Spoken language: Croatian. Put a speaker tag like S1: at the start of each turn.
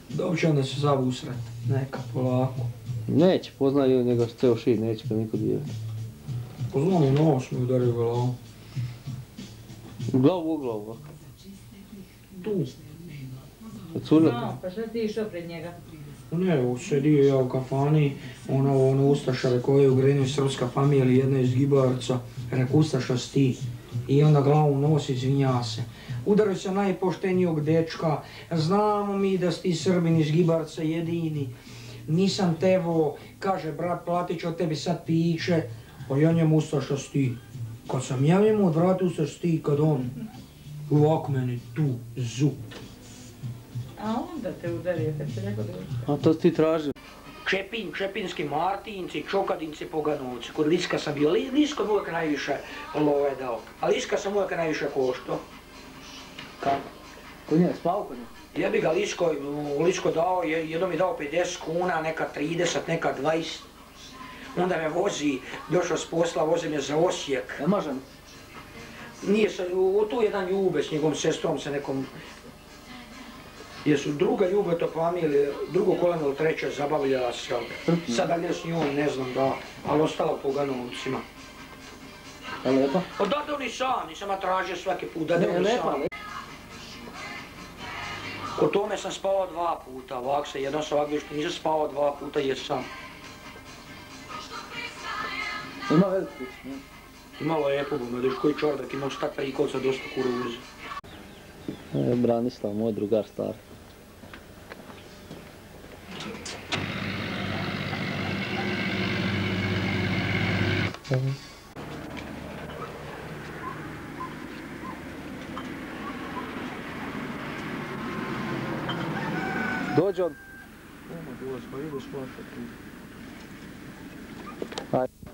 S1: Dobro će onda se zavusrat, neka polako.
S2: Neće, poznaju njega ceo šir, neće ga niko dirati.
S1: Poznam u nos mi udario glavu.
S2: Glavu u glavu, ovako.
S1: Tu.
S2: Curleta.
S3: No, pa šta ti išao pred njega?
S1: Ne, sedio ja u kafani, ono ustašare koje je u Grenju srpska familija, jedna iz Gibarca, rekao ustaša si ti. I onda glavu u nos izvinja se. Udario se najpoštenijog dečka, znamo mi da si ti Srbin iz Gibarca jedini. Nisam tevo, kaže brat platit ću od tebi sad piće, pa ja njemu ustaša si ti. Kad sam ja njemu odvratio ustaša si ti, kad on ovako meni tu, zup.
S3: A onda te udario, kad si rekao da je udario.
S2: A to si ti tražio.
S1: Čepin, Čepinski Martinci, Čokadinci, Poganovci. Kod Liska sam bio, Lisko mi uvijek najviše love dao, a Liska sam uvijek najviše koštao.
S2: Kako? Kod njega, spao kod njega?
S1: Ja bi ga Lisko dao, jednom mi dao 50 kuna, neka 30, neka 20. Onda me vozi, došao s posla, vozi me za Osijek.
S2: Ne možem.
S1: Nije se, tu jedan Ljube s njegovom sestrom se nekom... Jesu druga Ljube to familije, drugo koleno ili treće zabavljala se, sada gdje s njom ne znam da, ali ostala po Ganovcima.
S2: Je lepa?
S1: Pa da oni sam, nisam ja tražio svaki put, da oni sam. Kod tome sam spavao 2 puta, ovak se, jednom sam ovak bio što nisam spavao 2 puta jer sam.
S2: Ima veliku kuću, ne?
S1: Imalo je lijepo, vidiš koji čordak, imao šta prikolca, dosta kuruze.
S2: Branislav, moj drugar star. Dođe on.
S1: Oma, dođe, pa idu spavati.
S2: Ajde.